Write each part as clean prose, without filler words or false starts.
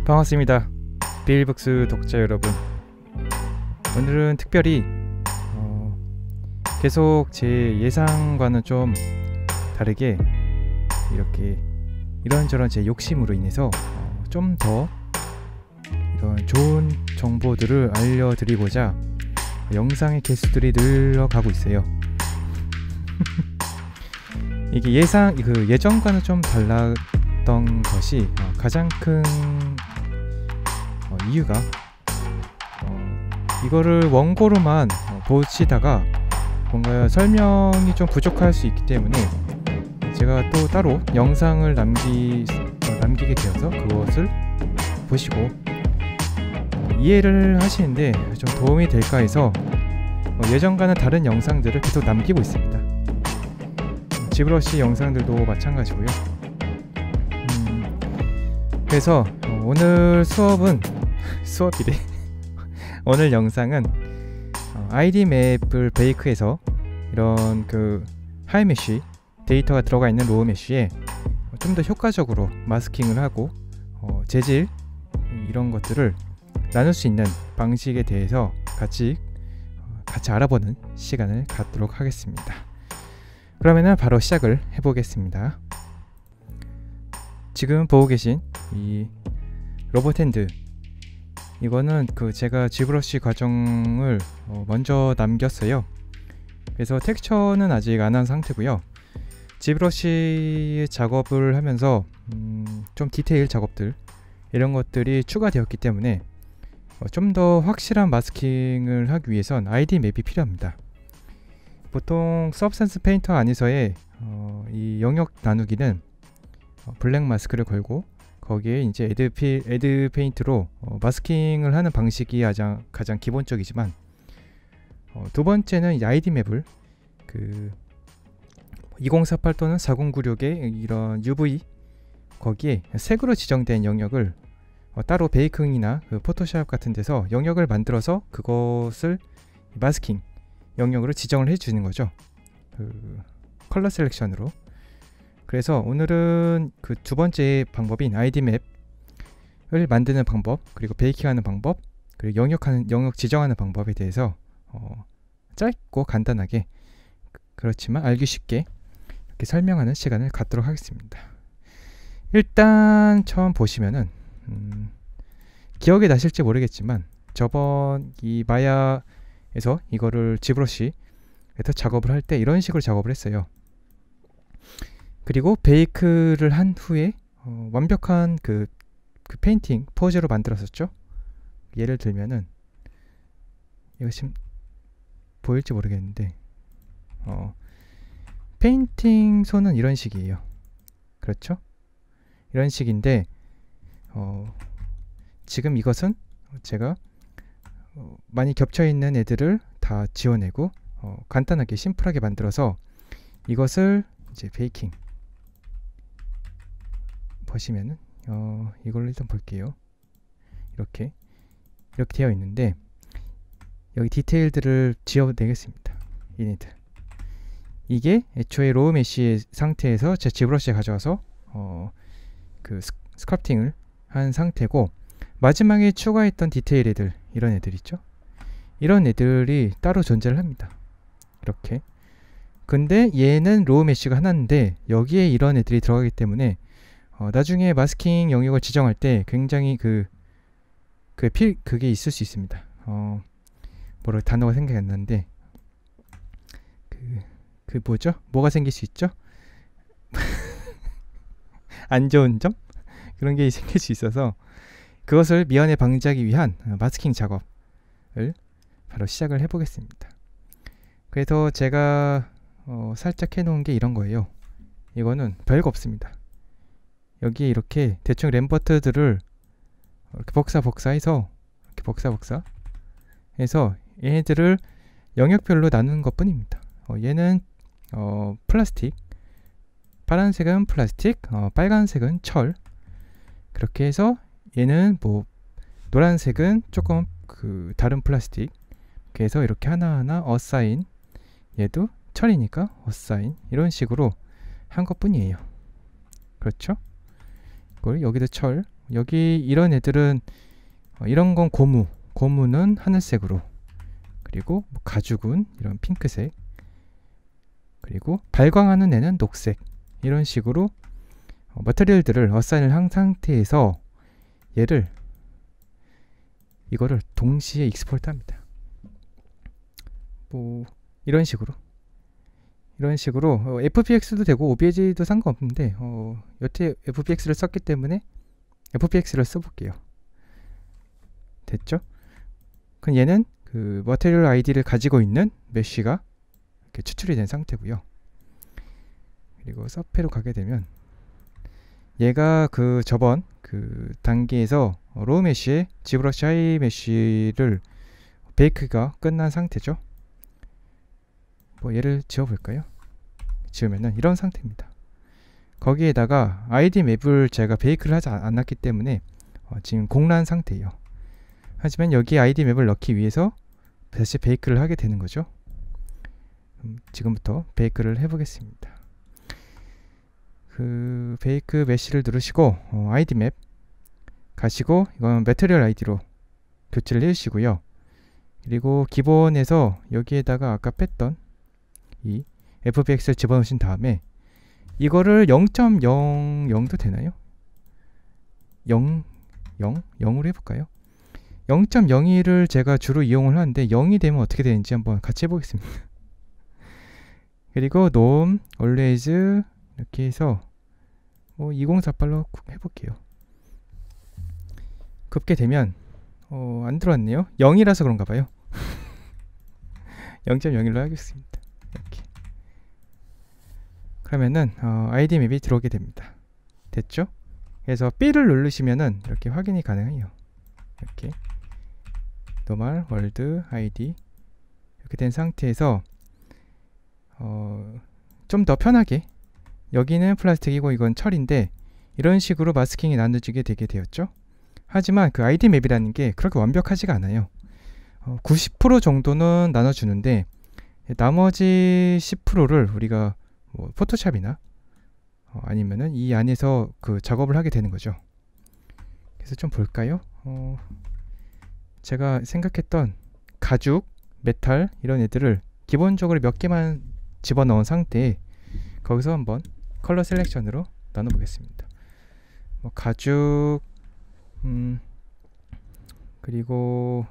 반갑습니다. 빌북스 독자 여러분. 오늘은 특별히 계속 제 예상과는 좀 다르게 이렇게 이런저런 제 욕심으로 인해서 좀 더 이런 좋은 정보들을 알려드리고자 영상의 개수들이 늘어가고 있어요. 이게 예전과는 좀 달랐던 것이 가장 큰 이유가 이거를 원고로만 보시다가 뭔가 설명이 좀 부족할 수 있기 때문에 제가 또 따로 영상을 남기게 되어서 그것을 보시고 이해를 하시는데 좀 도움이 될까 해서 예전과는 다른 영상들을 계속 남기고 있습니다. 지브러시 영상들도 마찬가지고요. 그래서 오늘 수업이래. 오늘 영상은 ID 맵을 베이크해서 이런 그 하이 메쉬 데이터가 들어가 있는 로우 메쉬에 좀 더 효과적으로 마스킹을 하고 재질 이런 것들을 나눌 수 있는 방식에 대해서 같이 알아보는 시간을 갖도록 하겠습니다. 그러면은 바로 시작을 해보겠습니다. 지금 보고 계신 이 로봇핸드, 이거는 제가 지브러시 과정을 먼저 남겼어요. 그래서 텍스처는 아직 안 한 상태고요. 지브러시 작업을 하면서 좀 디테일 작업들 이런 것들이 추가되었기 때문에 좀 더 확실한 마스킹을 하기 위해선 ID 맵이 필요합니다. 보통 서브스턴스 페인터 안에서의 이 영역 나누기는 블랙 마스크를 걸고 거기에 이제 애드 페인트로 마스킹을 하는 방식이 가장 기본적이지만 두 번째는 이 ID 맵을 2048 또는 4096의 이런 UV 거기에 색으로 지정된 영역을 따로 베이킹이나 포토샵 같은 데서 영역을 만들어서 그것을 마스킹 영역으로 지정을 해주는 거죠. 컬러 셀렉션으로. 그래서 오늘은 그 두 번째 방법인 ID 맵을 만드는 방법, 그리고 베이킹하는 방법, 그리고 영역 지정하는 방법에 대해서 짧고 간단하게 그렇지만 알기 쉽게 이렇게 설명하는 시간을 갖도록 하겠습니다. 일단 처음 보시면은 기억이 나실지 모르겠지만 저번 이 마야에서 이거를 지브러시에서 작업을 할 때 이런 식으로 작업을 했어요. 그리고 베이크를 한 후에 완벽한 그 페인팅 포즈로 만들었었죠. 예를 들면은 이거 지금 보일지 모르겠는데 페인팅 손은 이런 식이에요. 그렇죠? 이런 식인데 지금 이것은 제가 많이 겹쳐있는 애들을 다 지워내고 간단하게 심플하게 만들어서 이것을 이제 베이킹 보시면은 이걸로 일단 볼게요. 이렇게 되어 있는데 여기 디테일들을 지워내겠습니다. 얘네들 이게 애초에 로우 메쉬의 상태에서 제 지브러시에 가져와서 스컬프팅을 한 상태고, 마지막에 추가했던 디테일 애들, 이런 애들 있죠? 이런 애들이 따로 존재를 합니다. 이렇게. 근데 얘는 로우 메쉬가 하나인데 여기에 이런 애들이 들어가기 때문에 나중에 마스킹 영역을 지정할 때 굉장히 그게 있을 수 있습니다. 단어가 생각이 안 나는데 뭐죠? 뭐가 생길 수 있죠? 안 좋은 점? 그런 게 생길 수 있어서 그것을 미연에 방지하기 위한 마스킹 작업을 바로 시작을 해보겠습니다. 그래서 제가 살짝 해놓은 게 이런 거예요. 이거는 별거 없습니다. 여기에 이렇게 대충 램버트들을 이렇게 복사해서 해서 얘네들을 영역별로 나누는 것 뿐입니다. 얘는 플라스틱, 파란색은 플라스틱, 빨간색은 철, 그렇게 해서 얘는 노란색은 조금 다른 플라스틱, 그래서 이렇게 하나하나 어사인, 얘도 철이니까 어사인, 이런 식으로 한 것 뿐이에요. 그렇죠? 그걸 여기도 철, 여기 이런 애들은 이런 건 고무는 하늘색으로, 그리고 뭐 가죽은 이런 핑크색, 그리고 발광하는 애는 녹색, 이런 식으로 머티리얼들을 어사인을 한 상태에서 이거를 동시에 익스포트 합니다. 뭐 이런 식으로 FBX도 되고 OBJ도 상관없는데 여태 FBX를 썼기 때문에 FBX를 써볼게요. 됐죠? 그럼 얘는 그 머티리얼 아이디를 가지고 있는 메쉬가 이렇게 추출이 된 상태고요. 그리고 서페로 가게 되면 얘가 그 저번 그 단계에서 로우 메쉬에 지브러시 하이 메쉬를 베이크가 끝난 상태죠. 뭐 얘를 지워볼까요? 지우면은 이런 상태입니다. 거기에다가 아이디 맵을 제가 베이크를 하지 않았기 때문에 지금 공란 상태예요. 하지만 여기 아이디 맵을 넣기 위해서 다시 베이크를 하게 되는 거죠. 지금부터 베이크를 해보겠습니다. 그 베이크 메쉬를 누르시고 아이디 맵 가시고 이건 매트리얼 아이디로 교체를 해주시고요. 그리고 기본에서 여기에다가 아까 뺐던 이 FBX를 집어넣으신 다음에 이거를 0.00도 되나요? 0으로 해볼까요? 0.01을 제가 주로 이용을 하는데 0이 되면 어떻게 되는지 한번 같이 해보겠습니다. 그리고 놈 always 이렇게 해서 뭐 2048로 해볼게요. 급게 되면 안 들어왔네요. 0이라서 그런가 봐요. 0.01로 하겠습니다. 이렇게. 그러면은 아이디 맵이 들어오게 됩니다. 됐죠? 그래서 B를 누르시면은 이렇게 확인이 가능해요. 이렇게 노멀 월드 아이디 이렇게 된 상태에서 좀 더 편하게 여기는 플라스틱이고 이건 철인데 이런 식으로 마스킹이 나눠지게 되게 되었죠. 하지만 그 아이디 맵이라는 게 그렇게 완벽하지가 않아요. 90% 정도는 나눠주는데 나머지 10%를 우리가 뭐 포토샵이나 아니면은 이 안에서 그 작업을 하게 되는 거죠. 그래서 좀 볼까요? 제가 생각했던 가죽, 메탈 이런 애들을 기본적으로 몇 개만 집어넣은 상태에 거기서 한번 컬러 셀렉션으로 나눠 보겠습니다. 뭐 가죽 그리고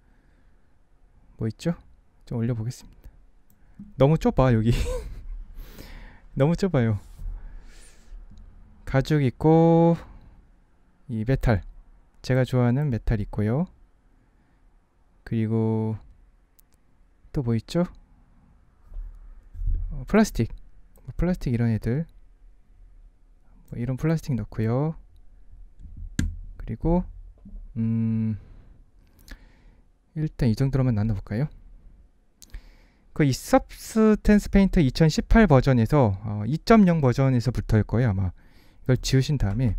뭐 있죠? 좀 올려 보겠습니다. 너무 좁아 여기. 너무 좁아요. 가죽 있고 이 메탈, 제가 좋아하는 메탈 있고요. 그리고 또 뭐 있죠? 플라스틱 이런 애들 뭐 이런 플라스틱 넣고요. 그리고 일단 이 정도로만 나눠볼까요? 그 이 서브스텐스 페인트 2018 버전에서 2.0 버전에서 붙을 거예요 아마. 이걸 지우신 다음에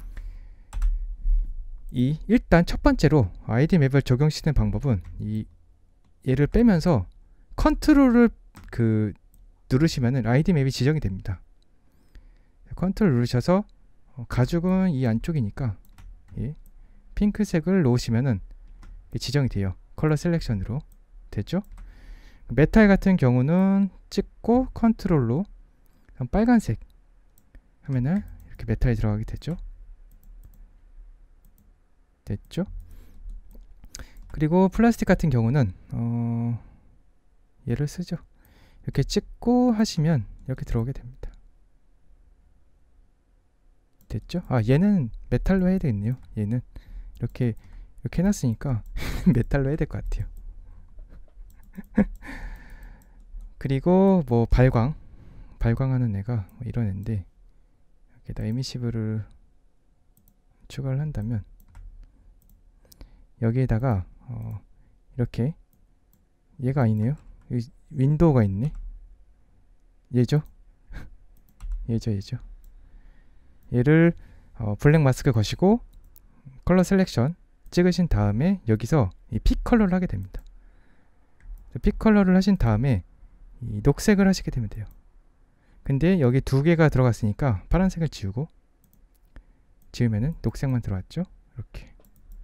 일단 첫 번째로 아이디 맵을 적용시키는 방법은 얘를 빼면서 컨트롤을 누르시면은 아이디 맵이 지정이 됩니다. 컨트롤 누르셔서 가죽은 이 안쪽이니까 핑크색을 놓으시면은 지정이 돼요. 컬러 셀렉션으로 됐죠? 메탈 같은 경우는 찍고 컨트롤로 빨간색 하면은 이렇게 메탈이 들어가게 되죠. 됐죠? 그리고 플라스틱 같은 경우는 얘를 쓰죠. 이렇게 찍고 하시면 이렇게 들어오게 됩니다. 됐죠? 얘는 메탈로 해야 되겠네요. 얘는 이렇게 해놨으니까 메탈로 해야 될 것 같아요. 그리고 뭐 발광하는 애가 뭐 이런 애인데 여기다 에미시브를 추가를 한다면 여기에다가 이렇게 얘가 아니네요. 윈도우가 있네. 얘죠. 얘를 블랙 마스크 거시고 컬러 셀렉션 찍으신 다음에 여기서 이 픽 컬러를 하게 됩니다. 픽 컬러를 하신 다음에 이 녹색을 하시게 되면 돼요. 근데 여기 두 개가 들어갔으니까 파란색을 지우고 지우면은 녹색만 들어왔죠. 이렇게.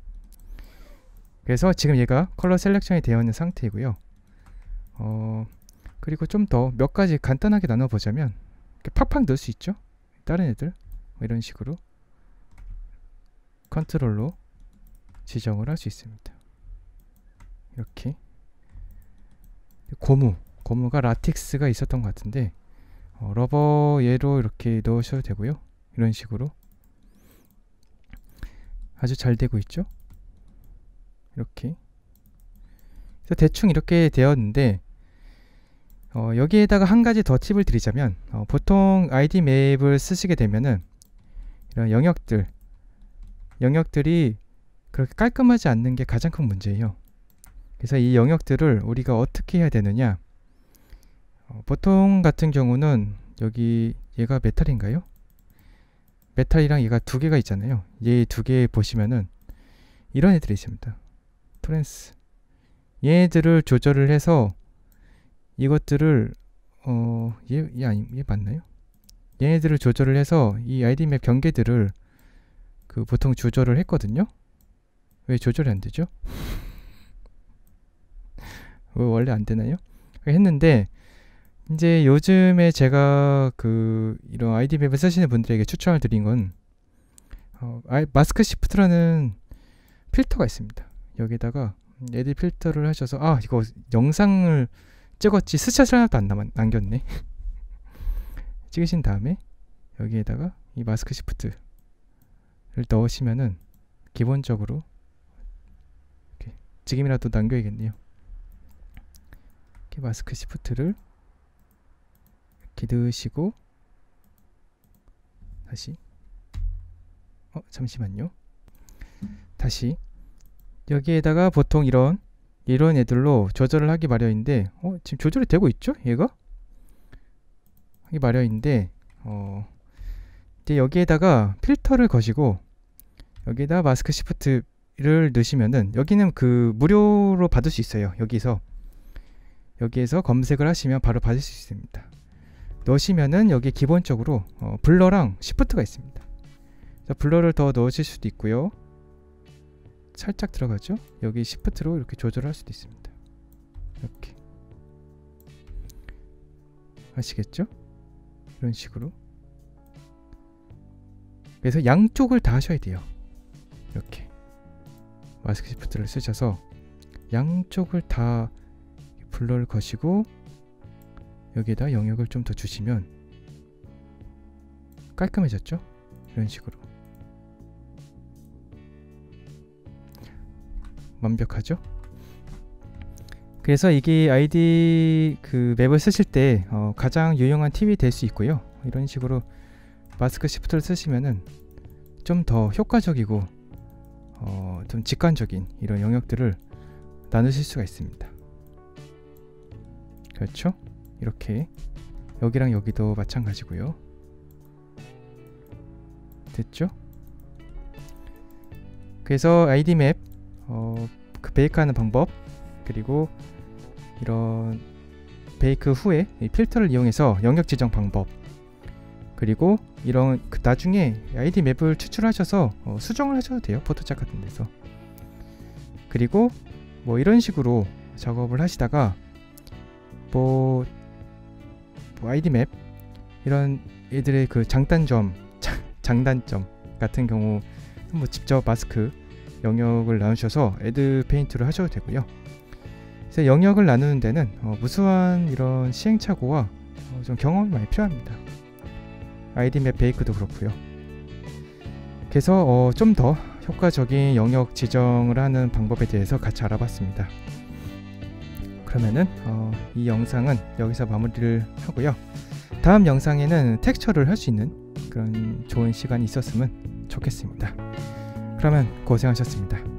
그래서 지금 얘가 컬러 셀렉션이 되어 있는 상태이고요. 그리고 좀 더 몇 가지 간단하게 나눠 보자면 이렇게 팍팍 넣을 수 있죠. 다른 애들 뭐 이런 식으로 컨트롤로 지정을 할 수 있습니다. 이렇게. 고무가 라텍스가 있었던 것 같은데 러버 얘로 이렇게 넣으셔도 되고요. 이런 식으로 아주 잘 되고 있죠. 이렇게. 그래서 대충 이렇게 되었는데 여기에다가 한 가지 더 팁을 드리자면 보통 ID 맵을 쓰시게 되면은 이런 영역들이 그렇게 깔끔하지 않는 게 가장 큰 문제예요. 그래서 이 영역들을 우리가 어떻게 해야 되느냐, 보통 같은 경우는 여기 얘가 메탈인가요? 메탈이랑 얘가 두 개가 있잖아요. 얘 두 개 보시면은 이런 애들이 있습니다. 토렌스. 얘들을 조절을 해서 이것들을 얘 맞나요? 얘네들을 조절을 해서 이 ID 맵 경계들을 보통 조절을 했거든요. 왜 조절이 안 되죠? 왜 원래 안 되나요? 했는데 이제 요즘에 제가 이런 ID 맵을 쓰시는 분들에게 추천을 드린 건 마스크 시프트라는 필터가 있습니다. 여기다가 에디 필터를 하셔서 이거 영상을 찍었지 스샷을 하나도 안 남겼네. 찍으신 다음에 여기에다가 이 마스크 시프트를 넣으시면은 기본적으로 이렇게 지금이라도 남겨야겠네요. 이렇게 마스크 시프트를 이렇게 넣으시고 다시 잠시만요. 다시 여기에다가 보통 이런 애들로 조절을 하기 마련인데 지금 조절이 되고 있죠? 얘가? 하기 마련인데 이제 여기에다가 필터를 거시고 여기에다 마스크 시프트를 넣으시면은 여기는 무료로 받을 수 있어요. 여기에서 검색을 하시면 바로 받을 수 있습니다. 넣으시면은 여기 기본적으로 블러랑 시프트가 있습니다. 블러를 더 넣으실 수도 있고요. 살짝 들어가죠. 여기 시프트로 이렇게 조절할 수도 있습니다. 이렇게 아시겠죠? 이런 식으로. 그래서 양쪽을 다 하셔야 돼요. 이렇게 마스크 시프트를 쓰셔서 양쪽을 다 블러를 거시고 여기에다 영역을 좀 더 주시면 깔끔해졌죠? 이런 식으로 완벽하죠? 그래서 이게 ID 맵을 쓰실 때 가장 유용한 팁이 될 수 있고요. 이런 식으로 마스크 시프트를 쓰시면은 좀 더 효과적이고 좀 직관적인 이런 영역들을 나누실 수가 있습니다. 그렇죠? 이렇게 여기랑 여기도 마찬가지고요. 됐죠? 그래서 ID 맵 베이크하는 방법, 그리고 이런 베이크 후에 이 필터를 이용해서 영역 지정 방법, 그리고 이런 나중에 ID 맵을 추출하셔서 수정을 하셔도 돼요. 포토샵 같은 데서. 그리고 뭐 이런 식으로 작업을 하시다가 뭐 ID 맵 이런 애들의 장단점 같은 경우 뭐 직접 마스크 영역을 나누셔서 애드 페인트를 하셔도 되고요. 그래서 영역을 나누는 데는 무수한 이런 시행착오와 좀 경험이 많이 필요합니다. ID 맵 베이크도 그렇고요. 그래서 좀 더 효과적인 영역 지정을 하는 방법에 대해서 같이 알아봤습니다. 그러면은 이 영상은 여기서 마무리를 하고요. 다음 영상에는 텍스처를 할 수 있는 그런 좋은 시간이 있었으면 좋겠습니다. 그러면 고생하셨습니다.